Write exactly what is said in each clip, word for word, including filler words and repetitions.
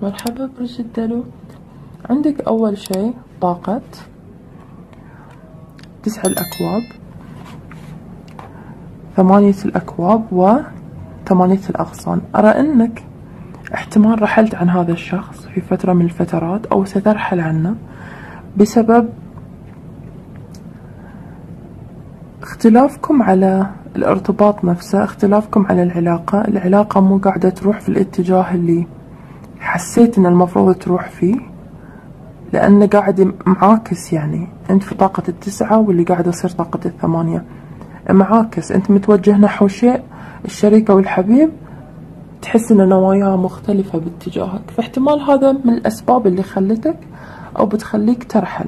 مرحبا برج الدلو. عندك أول شيء طاقة تسع الأكواب، ثمانية الأكواب وثمانية الأغصان. أرى أنك احتمال رحلت عن هذا الشخص في فترة من الفترات أو سترحل عنه بسبب اختلافكم على الارتباط نفسه، اختلافكم على العلاقة. العلاقة مو قاعدة تروح في الاتجاه اللي حسيت ان المفروض تروح فيه، لأنه قاعد معاكس. يعني انت في طاقة التسعة واللي قاعد يصير طاقة الثمانية معاكس. انت متوجه نحو شيء، الشريكة والحبيب تحس ان نواياه مختلفة باتجاهك، فاحتمال هذا من الأسباب اللي خلتك أو بتخليك ترحل.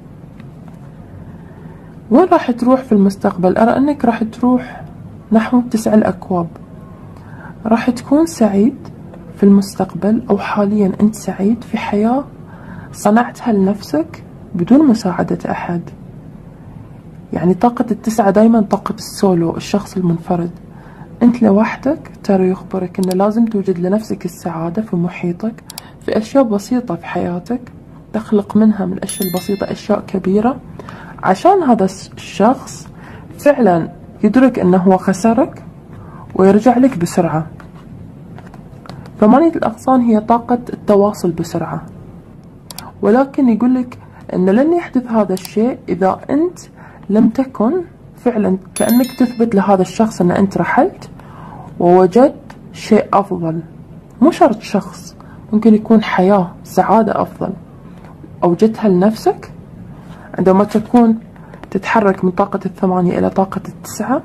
وين راح تروح في المستقبل؟ أرى أنك راح تروح نحو تسع الأكواب. راح تكون سعيد في المستقبل، أو حاليا أنت سعيد في حياة صنعتها لنفسك بدون مساعدة أحد. يعني طاقة التسعة دايما طاقة السولو، الشخص المنفرد. أنت لوحدك. ترى يخبرك أنه لازم توجد لنفسك السعادة في محيطك، في أشياء بسيطة في حياتك تخلق منها من الأشياء البسيطة أشياء كبيرة، عشان هذا الشخص فعلا يدرك أنه هو خسرك ويرجع لك بسرعة. ثمانية الأغصان هي طاقة التواصل بسرعة، ولكن يقولك أن لن يحدث هذا الشيء إذا أنت لم تكن فعلا كأنك تثبت لهذا الشخص أن أنت رحلت ووجدت شيء أفضل. مو شرط شخص، ممكن يكون حياة، سعادة أفضل أوجدتها لنفسك عندما تكون تتحرك من طاقة الثمانية إلى طاقة التسعة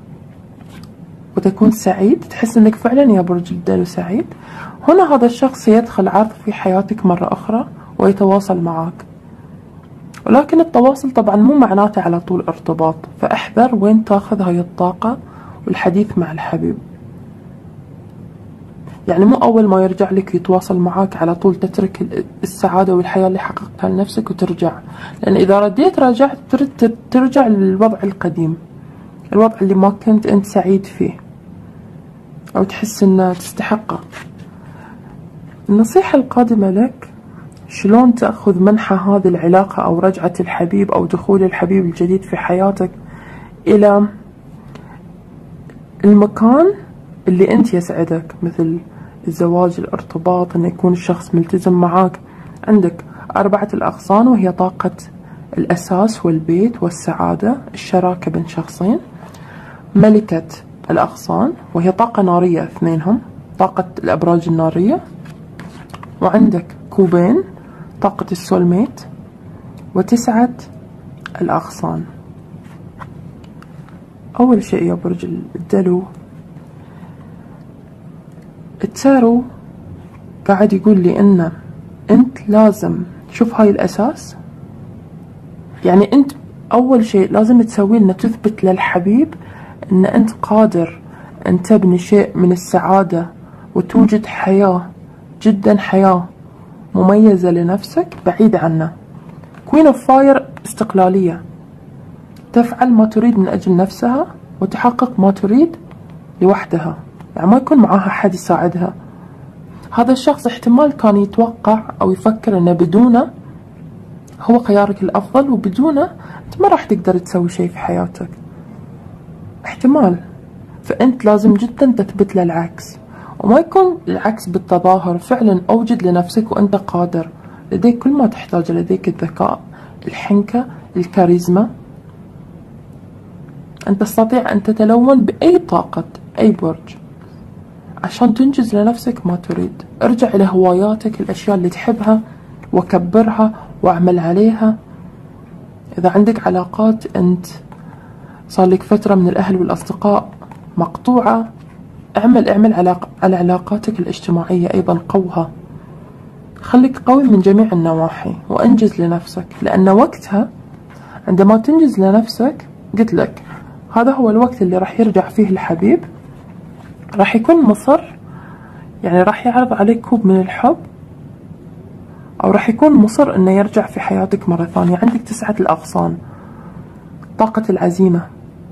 وتكون سعيد. تحس أنك فعلا يا برج الدلو سعيد. هنا هذا الشخص يدخل عرض في حياتك مرة أخرى ويتواصل معك، ولكن التواصل طبعا مو معناته على طول ارتباط، فاحذر وين تاخذ هاي الطاقة والحديث مع الحبيب. يعني مو أول ما يرجع لك يتواصل معاك على طول تترك السعادة والحياة اللي حققتها لنفسك وترجع، لأن إذا رديت رجعت ترجع للوضع القديم، الوضع اللي ما كنت أنت سعيد فيه أو تحس إنه تستحقه. النصيحة القادمة لك شلون تأخذ منحى هذه العلاقة أو رجعة الحبيب أو دخول الحبيب الجديد في حياتك إلى المكان اللي أنت يسعدك، مثل الزواج، الارتباط، أن يكون الشخص ملتزم معاك. عندك أربعة الأغصان وهي طاقة الأساس والبيت والسعادة، الشراكة بين شخصين. ملكة الأغصان وهي طاقة نارية، اثنينهم طاقة الأبراج النارية. وعندك كوبين طاقة السولميت، وتسعة الأغصان. أول شيء يا برج الدلو، التارو قاعد يقول لي إن أنت لازم شوف هاي الأساس. يعني أنت أول شيء لازم تسويه إنه تثبت للحبيب إن أنت قادر أن تبني شيء من السعادة وتوجد حياة، جدا حياة مميزة لنفسك بعيد عنه. كوين اوف فاير استقلالية، تفعل ما تريد من أجل نفسها وتحقق ما تريد لوحدها، يعني ما يكون معاها حد يساعدها. هذا الشخص احتمال كان يتوقع أو يفكر أنه بدونه هو خيارك الأفضل، وبدونه أنت ما راح تقدر تسوي شيء في حياتك، احتمال. فأنت لازم جدا تثبت له العكس، وما يكون العكس بالتظاهر. فعلا أوجد لنفسك وأنت قادر، لديك كل ما تحتاجه، لديك الذكاء، الحنكة، الكاريزما. أن تستطيع أن تتلون بأي طاقة أي برج عشان تنجز لنفسك ما تريد. ارجع إلى هواياتك، الأشياء اللي تحبها وكبرها واعمل عليها. إذا عندك علاقات أنت صار لك فترة من الأهل والأصدقاء مقطوعة، اعمل اعمل علاق على علاقاتك الاجتماعية أيضا، قوها. خليك قوي من جميع النواحي وانجز لنفسك، لأن وقتها عندما تنجز لنفسك قلت لك هذا هو الوقت اللي راح يرجع فيه الحبيب، راح يكون مصر، يعني راح يعرض عليك كوب من الحب، أو راح يكون مصر إنه يرجع في حياتك مرة ثانية. عندك تسعة الأغصان، طاقة العزيمة.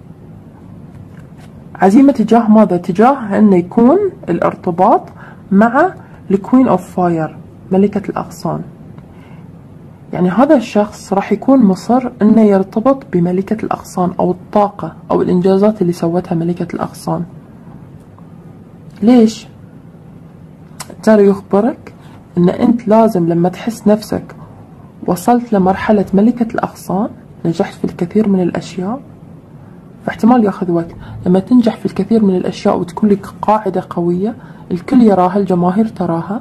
عزيمة تجاه ماذا؟ تجاه أنه يكون الارتباط مع الكوين اوف فاير، ملكة الأغصان. يعني هذا الشخص راح يكون مصر انه يرتبط بملكة الأغصان او الطاقة او الانجازات اللي سوتها ملكة الأغصان. ليش؟ ترى يخبرك ان انت لازم لما تحس نفسك وصلت لمرحلة ملكة الأغصان، نجحت في الكثير من الاشياء، فاحتمال ياخذ وقت. لما تنجح في الكثير من الاشياء وتكون لك قاعدة قوية الكل يراها، الجماهير تراها،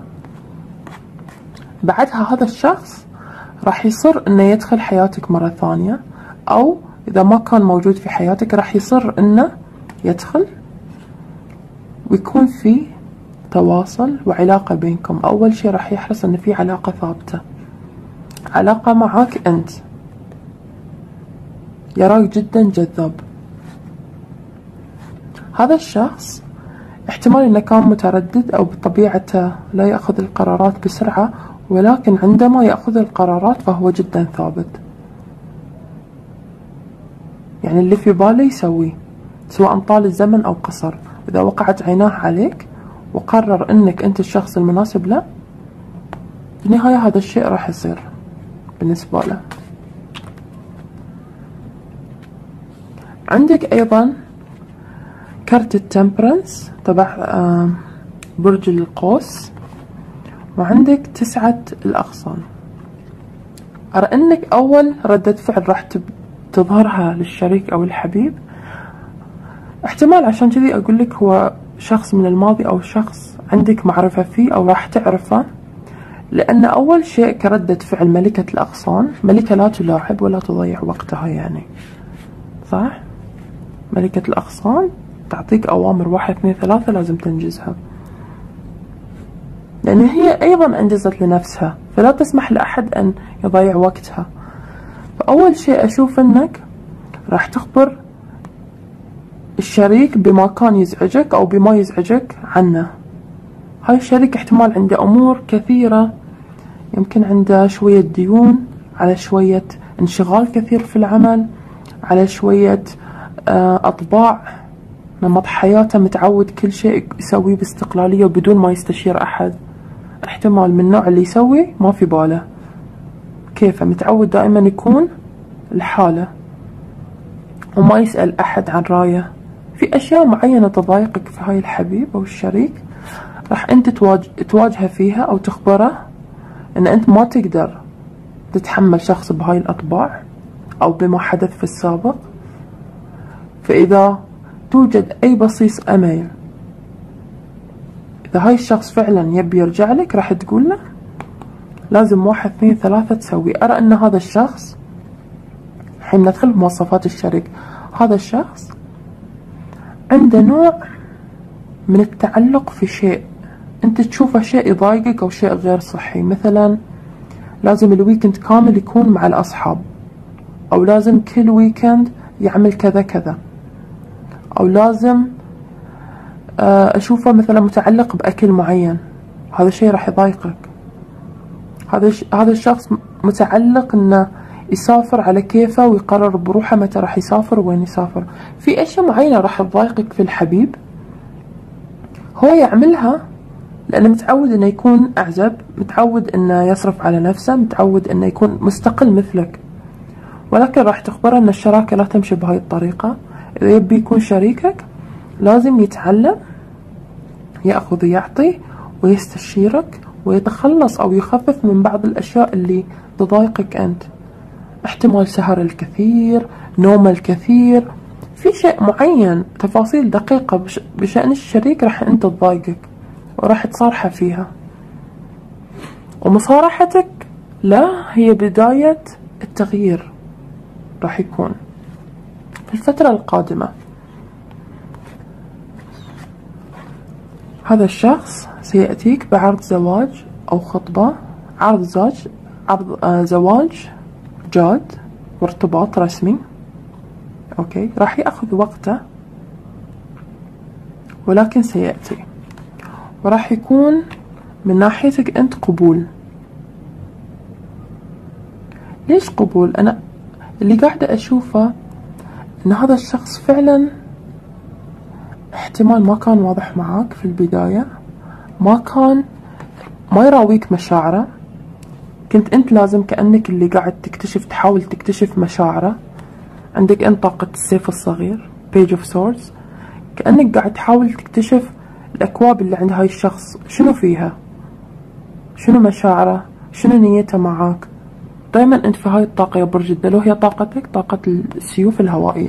بعدها هذا الشخص راح يصر انه يدخل حياتك مرة ثانية، او اذا ما كان موجود في حياتك راح يصر انه يدخل ويكون في تواصل وعلاقة بينكم. اول شي راح يحرص ان في علاقة ثابتة، علاقة معاك انت، يراك جدا جذاب. هذا الشخص احتمال انه كان متردد او بطبيعته لا يأخذ القرارات بسرعة، ولكن عندما يأخذ القرارات فهو جدا ثابت. يعني اللي في باله يسويه سواء طال الزمن او قصر. اذا وقعت عيناه عليك وقرر انك انت الشخص المناسب له، بالنهاية هذا الشيء راح يصير بالنسبة له. عندك ايضا كرت التمبرنس تبع برج القوس، وعندك تسعة الأغصان. أرى أنك أول ردة فعل راح تظهرها للشريك أو الحبيب، احتمال عشان كذي أقول لك هو شخص من الماضي أو شخص عندك معرفة فيه أو راح تعرفه. لأن أول شيء كردة فعل ملكة الأغصان، ملكة لا تلاعب ولا تضيع وقتها، يعني صح؟ ملكة الأغصان تعطيك أوامر واحد اثنين ثلاثة لازم تنجزها، لأن هي أيضا أنجزت لنفسها فلا تسمح لأحد أن يضيع وقتها. فأول شيء أشوف أنك راح تخبر الشريك بما كان يزعجك أو بما يزعجك عنه. هاي الشريك احتمال عنده أمور كثيرة، يمكن عنده شوية ديون، على شوية انشغال كثير في العمل، على شوية أطباع، نمط حياته متعود كل شيء يسويه باستقلالية وبدون ما يستشير أحد. احتمال من النوع اللي يسوي ما في باله كيفه، متعود دائما يكون لحاله وما يسأل أحد عن رايه. في أشياء معينة تضايقك في هاي الحبيب أو الشريك، راح أنت تواجه تواجهه فيها أو تخبره أن أنت ما تقدر تتحمل شخص بهاي الأطباع أو بما حدث في السابق. فإذا توجد أي بصيص أمل، إذا هاي الشخص فعلا يبي يرجع لك، راح تقول له لازم واحد اثنين ثلاثة تسوي. أرى أن هذا الشخص، الحين ندخل بمواصفات الشريك، هذا الشخص عنده نوع من التعلق في شيء أنت تشوفه شيء يضايقك أو شيء غير صحي. مثلا لازم الويكند كامل يكون مع الأصحاب، أو لازم كل ويكند يعمل كذا كذا، أو لازم أشوفه مثلا متعلق بأكل معين. هذا الشيء راح يضايقك. هذا هذا الشخص متعلق إنه يسافر على كيفه ويقرر بروحه متى راح يسافر وين يسافر. في أشياء معينة راح تضايقك في الحبيب، هو يعملها لأنه متعود إنه يكون أعزب، متعود إنه يصرف على نفسه، متعود إنه يكون مستقل مثلك. ولكن راح تخبره إن الشراكة لا تمشي بهاي الطريقة. إذا يبي يكون شريكك لازم يتعلم يأخذ ويعطي ويستشيرك ويتخلص أو يخفف من بعض الأشياء اللي تضايقك أنت. احتمال سهر الكثير، نوم الكثير، في شيء معين، تفاصيل دقيقة بشأن الشريك راح أنت تضايقك وراح تصارحه فيها. ومصارحتك لا هي بداية التغيير راح يكون في الفترة القادمة. هذا الشخص سيأتيك بعرض زواج أو خطبة، عرض زواج، عرض آه زواج جاد وارتباط رسمي. أوكي، راح يأخذ وقته ولكن سيأتي، وراح يكون من ناحيتك أنت قبول. ليش قبول؟ أنا اللي قاعدة أشوفه إن هذا الشخص فعلا احتمال ما كان واضح معاك في البداية، ما كان ما يراويك مشاعره، كنت انت لازم كأنك اللي قاعد تكتشف، تحاول تكتشف مشاعره. عندك انت طاقة السيف الصغير Page of Swords، كأنك قاعد تحاول تكتشف الأكواب اللي عند هاي الشخص، شنو فيها، شنو مشاعره، شنو نيته معاك. دايما انت في هاي الطاقة يا برج الدلو، هي طاقتك، طاقة السيوف الهوائية.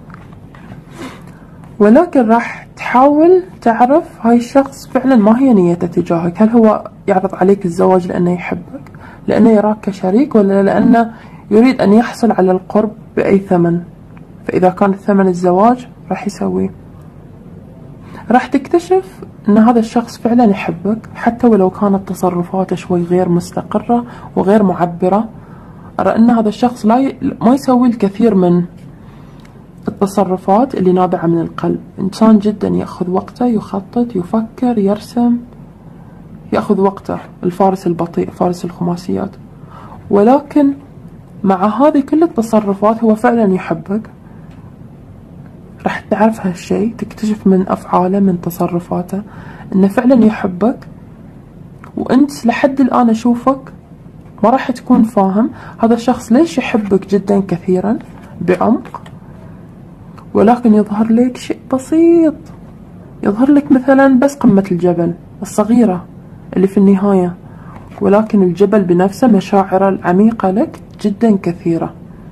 ولكن راح تحاول تعرف هاي الشخص فعلا ما هي نيته تجاهك. هل هو يعرض عليك الزواج لأنه يحبك، لأنه يراك كشريك، ولا لأنه يريد أن يحصل على القرب بأي ثمن؟ فإذا كان الثمن الزواج راح يسويه. راح تكتشف أن هذا الشخص فعلا يحبك، حتى ولو كانت تصرفاته شوي غير مستقرة وغير معبرة. أرى أن هذا الشخص لا ي... ما يسوي الكثير من التصرفات اللي نابعة من القلب. إنسان جدا يأخذ وقته، يخطط، يفكر، يرسم، يأخذ وقته، الفارس البطيء، فارس الخماسيات. ولكن مع هذه كل التصرفات هو فعلا يحبك. راح تعرف هالشيء، تكتشف من أفعاله، من تصرفاته، إنه فعلا يحبك. وأنت لحد الآن أشوفك ما راح تكون فاهم هذا الشخص ليش يحبك جدا كثيرا بعمق، ولكن يظهر لك شيء بسيط، يظهر لك مثلا بس قمة الجبل الصغيرة اللي في النهاية، ولكن الجبل بنفسه مشاعره العميقة لك جدا كثيرة،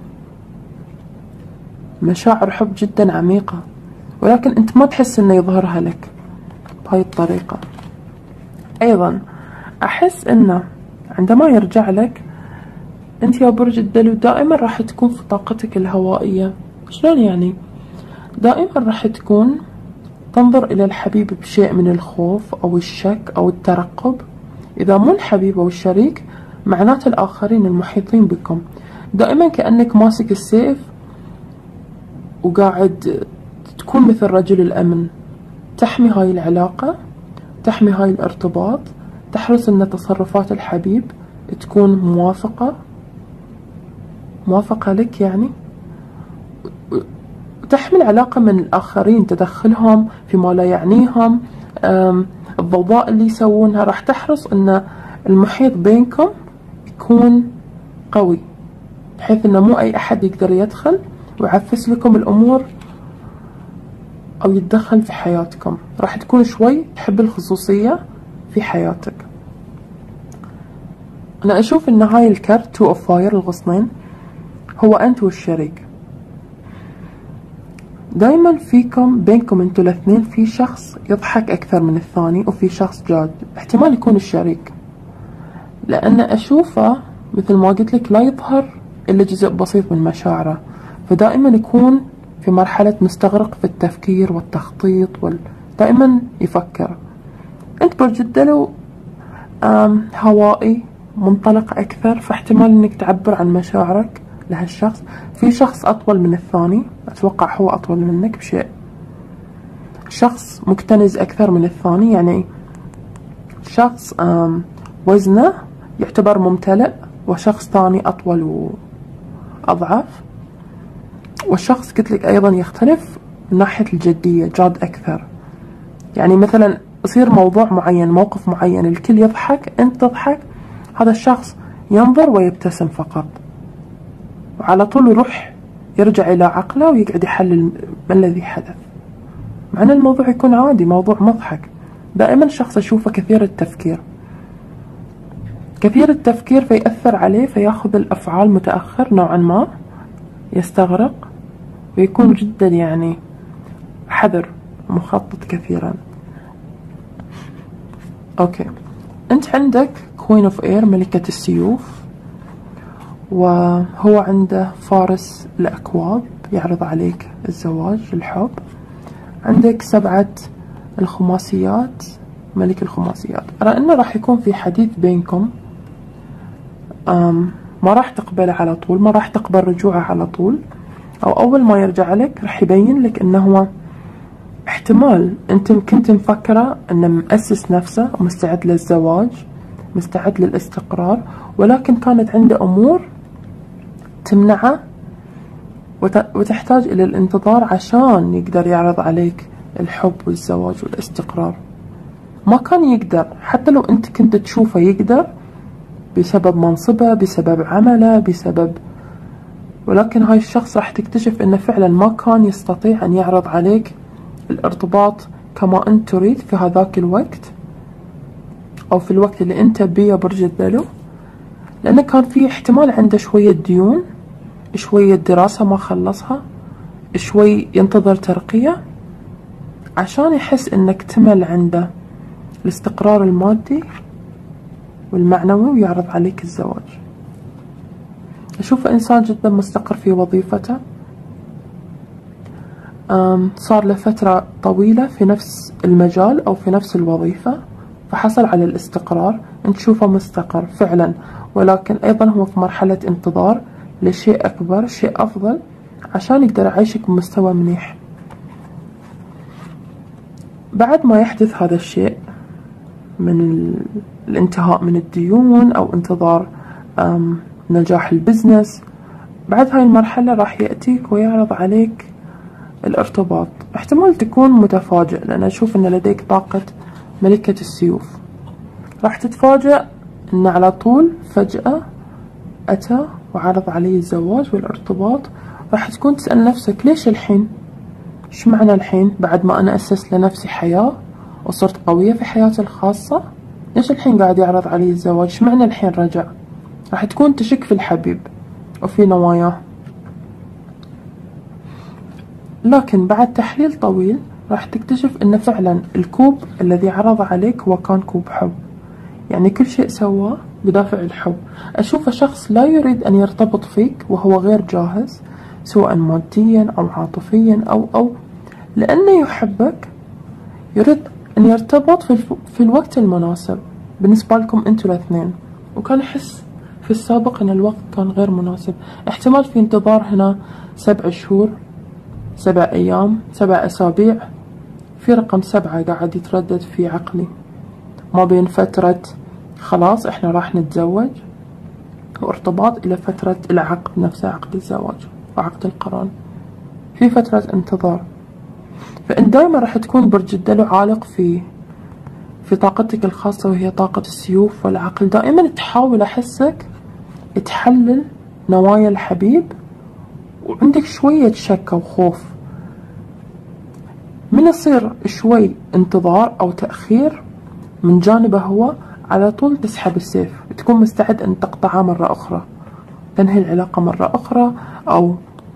مشاعر حب جدا عميقة، ولكن انت ما تحس انه يظهرها لك بهاي الطريقة. ايضا احس انه عندما يرجع لك انت يا برج الدلو دائما راح تكون في طاقتك الهوائية. شلون يعني؟ دائما راح تكون تنظر الى الحبيب بشيء من الخوف او الشك او الترقب. اذا مو الحبيب او الشريك معناته الاخرين المحيطين بكم. دائما كأنك ماسك السيف وقاعد تكون مثل رجل الامن، تحمي هاي العلاقة، تحمي هاي الارتباط، تحرص ان تصرفات الحبيب تكون موافقة موافقة لك يعني، وتحمي العلاقة من الآخرين، تدخلهم فيما لا يعنيهم، الضوضاء اللي يسوونها. راح تحرص ان المحيط بينكم يكون قوي، بحيث انه مو اي احد يقدر يدخل ويعفس لكم الامور او يتدخل في حياتكم. راح تكون شوي تحب الخصوصية في حياتك. انا اشوف ان هاي الكارت تو اوف فاير، الغصنين، هو انت والشريك. دايما فيكم بينكم انتوا الاثنين في شخص يضحك اكثر من الثاني، وفي شخص جاد. احتمال يكون الشريك، لان اشوفه مثل ما قلت لك لا يظهر الا جزء بسيط من مشاعره، فدائما يكون في مرحلة مستغرق في التفكير والتخطيط وال... دائما يفكر. انت برج الدلو هوائي منطلق اكثر، فاحتمال انك تعبر عن مشاعرك لهالشخص. في شخص اطول من الثاني، اتوقع هو اطول منك بشيء. شخص مكتنز اكثر من الثاني، يعني شخص وزنه يعتبر ممتلئ، وشخص ثاني اطول واضعف. والشخص قلت لك ايضا يختلف من ناحية الجدية، جاد اكثر. يعني مثلا يصير موضوع معين، موقف معين، الكل يضحك، انت تضحك، هذا الشخص ينظر ويبتسم فقط، وعلى طول يروح يرجع الى عقله ويقعد يحلل ما الذي حدث، مع ان الموضوع يكون عادي، موضوع مضحك. دائما شخص اشوفه كثير التفكير، كثير التفكير فيأثر عليه، فياخذ الافعال متأخر نوعا ما، يستغرق ويكون جدا يعني حذر، مخطط كثيرا. اوكي، انت عندك كوين اوف اير، ملكة السيوف، وهو عنده فارس الاكواب يعرض عليك الزواج، الحب. عندك سبعة الخماسيات، ملك الخماسيات. ارى انه راح يكون في حديث بينكم، أم ما راح تقبله على طول، ما راح تقبل رجوعه على طول، او اول ما يرجع لك راح يبين لك انه هو احتمال انت كنت مفكرة انه مؤسس نفسه ومستعد للزواج، مستعد للاستقرار، ولكن كانت عنده امور تمنعه وتحتاج الى الانتظار عشان يقدر يعرض عليك الحب والزواج والاستقرار. ما كان يقدر، حتى لو أنت كنت تشوفه يقدر بسبب منصبه، بسبب عمله، بسبب، ولكن هاي الشخص راح تكتشف انه فعلا ما كان يستطيع ان يعرض عليك الارتباط كما انت تريد في هذاك الوقت، او في الوقت اللي انت بيه برج الدلو، لانه كان في احتمال عنده شوية ديون، شوية دراسة ما خلصها، شوي ينتظر ترقية عشان يحس انه اكتمل عنده الاستقرار المادي والمعنوي ويعرض عليك الزواج. أشوفه إنسان جدا مستقر في وظيفته، صار له فترة طويلة في نفس المجال أو في نفس الوظيفة فحصل على الاستقرار. أنت تشوفه مستقر فعلا، ولكن أيضا هو في مرحلة انتظار لشيء أكبر، شيء أفضل، عشان يقدر يعيشك بمستوى منيح. بعد ما يحدث هذا الشيء من الانتهاء من الديون أو انتظار نجاح البزنس، بعد هاي المرحلة راح يأتيك ويعرض عليك الارتباط. احتمال تكون متفاجئ، لأن أشوف أن لديك طاقة ملكة السيوف. راح تتفاجأ أن على طول فجأة أتى وعرض علي الزواج والارتباط. راح تكون تسأل نفسك ليش الحين؟ إيش معنى الحين بعد ما أنا أسست لنفسي حياة وصرت قوية في حياتي الخاصة؟ ليش الحين قاعد يعرض علي الزواج؟ إيش معنى الحين رجع؟ راح تكون تشك في الحبيب وفي نواياه، لكن بعد تحليل طويل راح تكتشف ان فعلا الكوب الذي عرض عليك هو كان كوب حب، يعني كل شيء سواه بدافع الحب. اشوف شخص لا يريد ان يرتبط فيك وهو غير جاهز، سواء ماديا او عاطفيا او او لانه يحبك، يريد ان يرتبط في, الف... في الوقت المناسب بالنسبة لكم انتوا الاثنين، وكان يحس في السابق ان الوقت كان غير مناسب. احتمال في انتظار هنا سبع شهور، سبع ايام، سبع اسابيع، في رقم سبعة قاعد يتردد في عقلي ما بين فترة خلاص احنا راح نتزوج وارتباط الى فترة العقد نفسه، عقد الزواج وعقد القران، في فترة انتظار. فانت دائما راح تكون برج الدلو عالق في في طاقتك الخاصة وهي طاقة السيوف والعقل. دائما تحاول احسك تحلل نوايا الحبيب وعندك شوية شك وخوف. من يصير شوي انتظار أو تأخير من جانبه هو، على طول تسحب السيف، تكون مستعد أن تقطعه مرة أخرى، تنهي العلاقة مرة أخرى، أو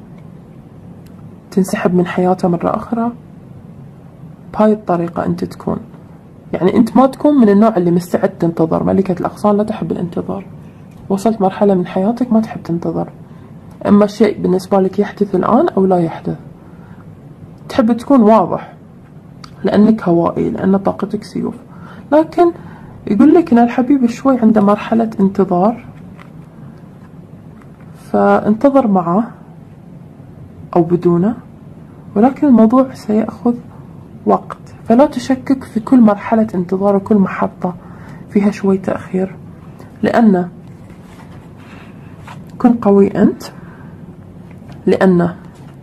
تنسحب من حياته مرة أخرى. بهاي الطريقة أنت تكون، يعني أنت ما تكون من النوع اللي مستعد تنتظر. ملكة الأغصان لا تحب الانتظار، وصلت مرحلة من حياتك ما تحب تنتظر، إما الشيء بالنسبة لك يحدث الآن أو لا يحدث. تحب تكون واضح لأنك هوائي، لأن طاقتك سيوف. لكن يقول لك إن الحبيب شوي عنده مرحلة انتظار، فانتظر معه أو بدونه، ولكن الموضوع سيأخذ وقت. فلا تشكك في كل مرحلة انتظار وكل محطة فيها شوي تأخير، لأن كن قوي أنت، لأن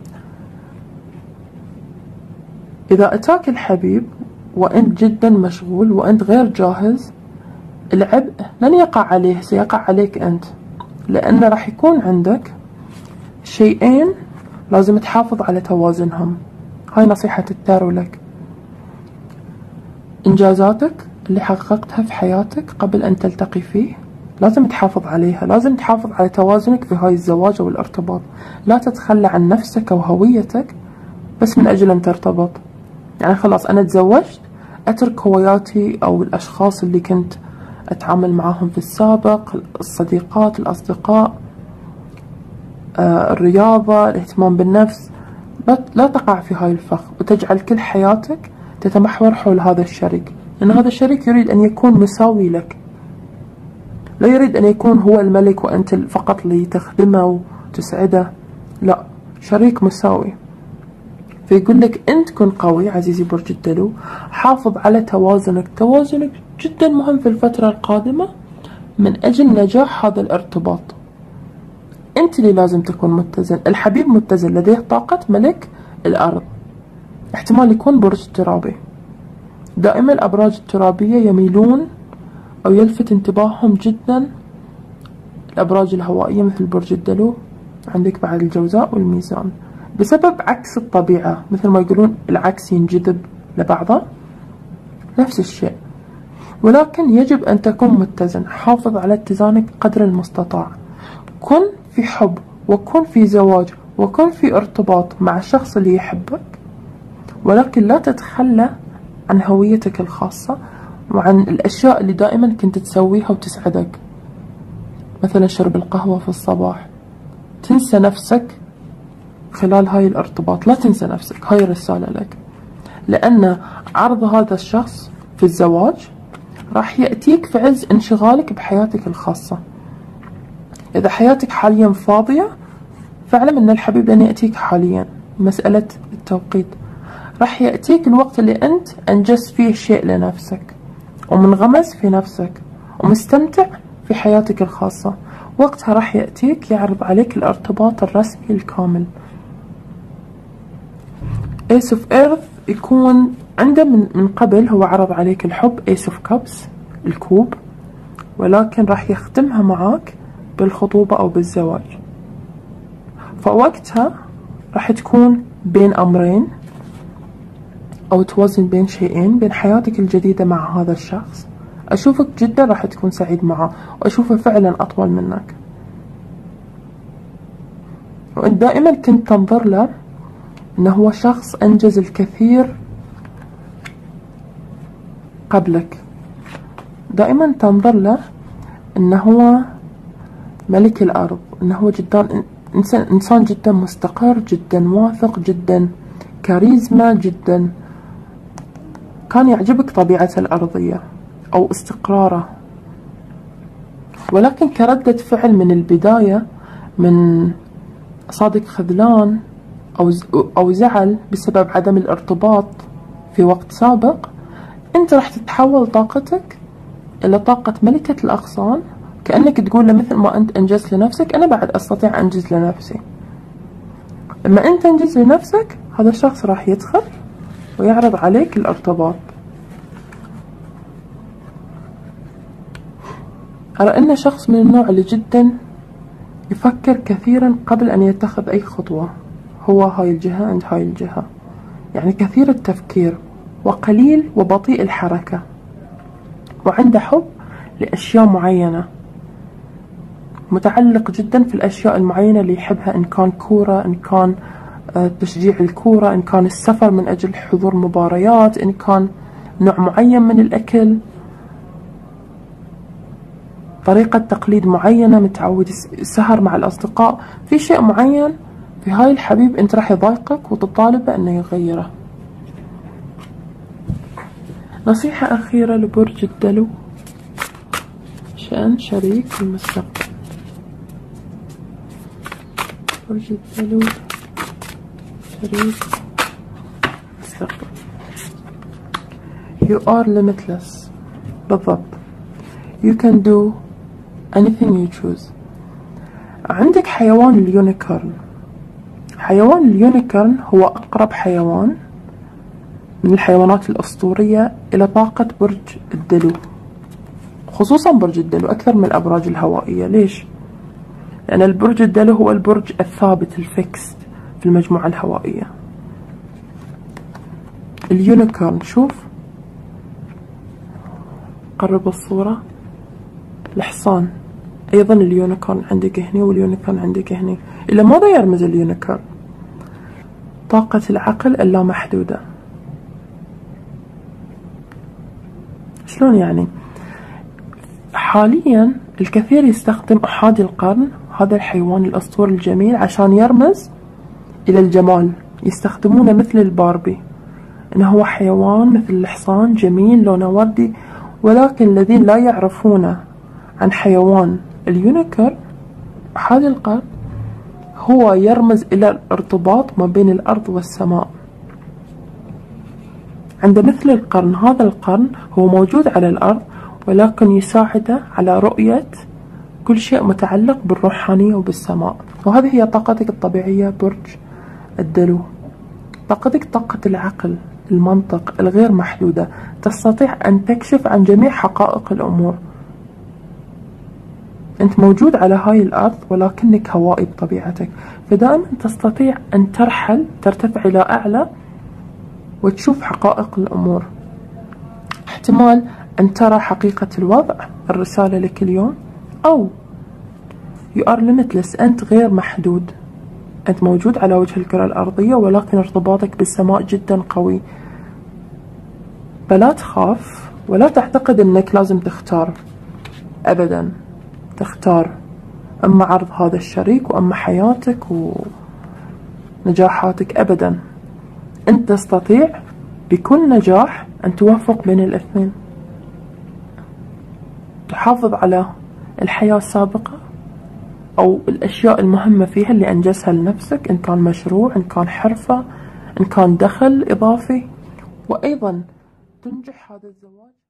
إذا أتاك الحبيب وأنت جدا مشغول وأنت غير جاهز، العبء لن يقع عليه، سيقع عليك أنت، لأن راح يكون عندك شيئين لازم تحافظ على توازنهم. هاي نصيحة التارو لك. إنجازاتك اللي حققتها في حياتك قبل أن تلتقي فيه لازم تحافظ عليها، لازم تحافظ على توازنك في هاي الزواج أو الارتباط. لا تتخلى عن نفسك وهويتك بس من أجل أن ترتبط. يعني خلاص أنا تزوجت، أترك هواياتي أو الأشخاص اللي كنت أتعامل معاهم في السابق، الصديقات، الأصدقاء، آه، الرياضة، الاهتمام بالنفس. لا, لا تقع في هاي الفخ وتجعل كل حياتك تتمحور حول هذا الشريك، لأن هذا الشريك يريد أن يكون مساوي لك، لا يريد أن يكون هو الملك وأنت فقط لتخدمه وتسعده. لا، شريك مساوي. فيقول لك أنت كن قوي عزيزي برج الدلو، حافظ على توازنك. توازنك جدا مهم في الفترة القادمة من أجل نجاح هذا الارتباط. أنت اللي لازم تكون متزن. الحبيب متزن، لديه طاقة ملك الأرض، احتمال يكون برج ترابي، دائما الأبراج الترابية يميلون أو يلفت انتباههم جدا الأبراج الهوائية مثل برج الدلو، عندك بعد الجوزاء والميزان، بسبب عكس الطبيعة، مثل ما يقولون العكس ينجذب لبعضه، نفس الشيء. ولكن يجب أن تكون متزن، حافظ على اتزانك قدر المستطاع، كن في حب وكن في زواج وكن في ارتباط مع الشخص اللي يحبك، ولكن لا تتخلى عن هويتك الخاصة وعن الأشياء اللي دائما كنت تسويها وتسعدك، مثلا شرب القهوة في الصباح. تنسى نفسك خلال هاي الارتباط، لا تنسى نفسك، هاي رسالة لك، لأن عرض هذا الشخص في الزواج راح يأتيك في عز انشغالك بحياتك الخاصة. إذا حياتك حاليا فاضية فاعلم أن الحبيب لن يأتيك حاليا، مسألة التوقيت، راح يأتيك الوقت اللي أنت أنجزت فيه شيء لنفسك ومنغمس في نفسك ومستمتع في حياتك الخاصة، وقتها راح يأتيك يعرض عليك الارتباط الرسمي الكامل. Ace of Earth يكون عنده من, من قبل هو عرض عليك الحب، Ace of Cups الكوب، ولكن راح يختمها معاك بالخطوبة أو بالزواج. فوقتها راح تكون بين أمرين أو توازن بين شيئين، بين حياتك الجديدة مع هذا الشخص، أشوفك جدا راح تكون سعيد معه وأشوفه فعلا أطول منك، وأنت دائما كنت تنظر له أنه هو شخص أنجز الكثير قبلك، دائما تنظر له أنه هو ملك الأرض، أنه هو جدا إنسان, إنسان جدا مستقر، جدا واثق، جدا كاريزما، جدا كان يعجبك طبيعته الأرضية أو استقراره، ولكن كردة فعل من البداية من صادق خذلان أو أو زعل بسبب عدم الارتباط في وقت سابق، أنت راح تتحول طاقتك إلى طاقة ملكة الأغصان، كأنك تقول له مثل ما أنت أنجزت لنفسك أنا بعد أستطيع أنجز لنفسي. لما أنت تنجز لنفسك هذا الشخص راح يدخل ويعرض عليك الارتباط. أرى أنه شخص من النوع اللي جدا يفكر كثيرا قبل أن يتخذ أي خطوة، هو هاي الجهة عند هاي الجهة، يعني كثير التفكير وقليل وبطيء الحركة، وعنده حب لأشياء معينة، متعلق جدا في الأشياء المعينة اللي يحبها، إن كان كورة، إن كان تشجيع الكورة، إن كان السفر من أجل حضور مباريات، إن كان نوع معين من الأكل، طريقة تقليد معينة، متعود السهر مع الأصدقاء، في شيء معين في هاي الحبيب أنت راح يضايقك وتطالبه أنه يغيره. نصيحة أخيرة لبرج الدلو شأن شريك المستقبل. برج الدلو شريك المستقبل. You are limitless. بالضبط. You can do anything you choose. عندك حيوان اليونيكورن. حيوان اليونيكورن هو أقرب حيوان من الحيوانات الأسطورية إلى طاقة برج الدلو، خصوصا برج الدلو أكثر من الأبراج الهوائية. ليش؟ لأن البرج الدلو هو البرج الثابت الفيكس في المجموعة الهوائية. اليونيكورن، شوف قرب الصورة، الحصان، أيضا اليونيكورن عندك هنا واليونيكورن عندك هنا. إلى ماذا يرمز اليونيكورن؟ طاقة العقل اللامحدودة. شلون يعني؟ حاليا الكثير يستخدم أحادي القرن، هذا الحيوان الأسطوري الجميل، عشان يرمز إلى الجمال، يستخدمونه مثل الباربي، إنه هو حيوان مثل الحصان جميل لونه وردي، ولكن الذين لا يعرفون عن حيوان اليونيكورن أحادي القرن هو يرمز إلى الارتباط ما بين الأرض والسماء. عند مثل القرن، هذا القرن هو موجود على الأرض ولكن يساعده على رؤية كل شيء متعلق بالروحانية وبالسماء، وهذه هي طاقتك الطبيعية برج الدلو. طاقتك طاقة العقل، المنطق الغير محدودة، تستطيع أن تكشف عن جميع حقائق الأمور. أنت موجود على هاي الأرض ولكنك هوائي بطبيعتك، فدائما تستطيع أن ترحل، ترتفع إلى أعلى وتشوف حقائق الأمور. احتمال أن ترى حقيقة الوضع، الرسالة لك اليوم، أو you are limitless، أنت غير محدود، أنت موجود على وجه الكرة الأرضية ولكن ارتباطك بالسماء جدا قوي. فلا تخاف ولا تعتقد أنك لازم تختار، أبدا تختار، أما عرض هذا الشريك وأما حياتك ونجاحاتك، أبدا أنت تستطيع بكل نجاح أن توفق بين الاثنين، تحافظ على الحياة السابقة أو الأشياء المهمة فيها اللي أنجزها لنفسك، إن كان مشروع، إن كان حرفة، إن كان دخل إضافي، وأيضا تنجح هذا الزواج.